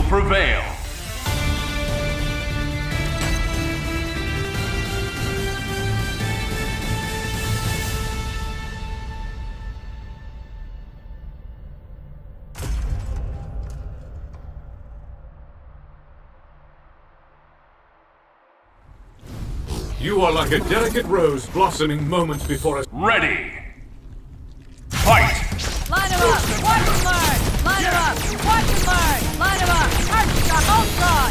prevail. You are like a delicate rose blossoming moments before a... Ready! Fight! Line him up! Watch him learn! Line him up! Watch him learn! Line him up! Archshot! Ultron!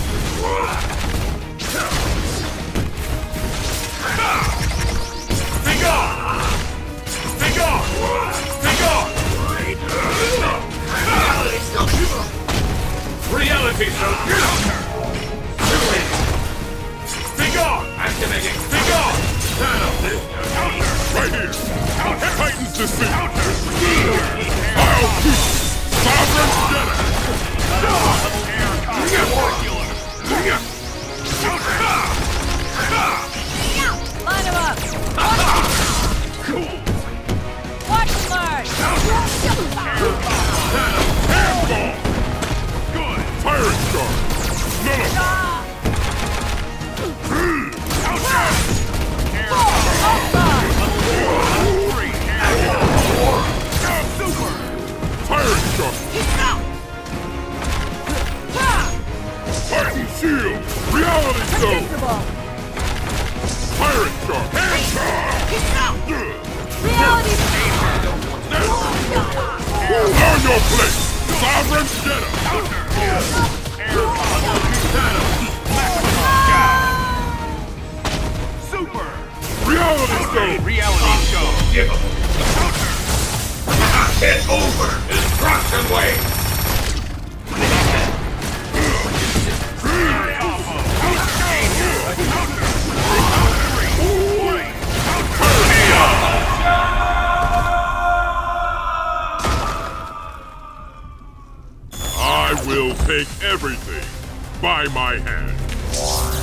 Be gone! Be gone! Be gone! Reality Stone! Be gone! Activating! Be gone! Right here! Titans defeat! I'll keep Sovereign Jedi! Line him up! Watch him learn! Handball! Good! Pirate Charge! Nullify! Pirate Charge! Titan Shield! Reality Stone! Pirate Charge! Reality! Learn your place! Sovereign Jedi! Super! Reality Stone! Reality Stone! It's over! Destruction Wave! I will take everything by my hand.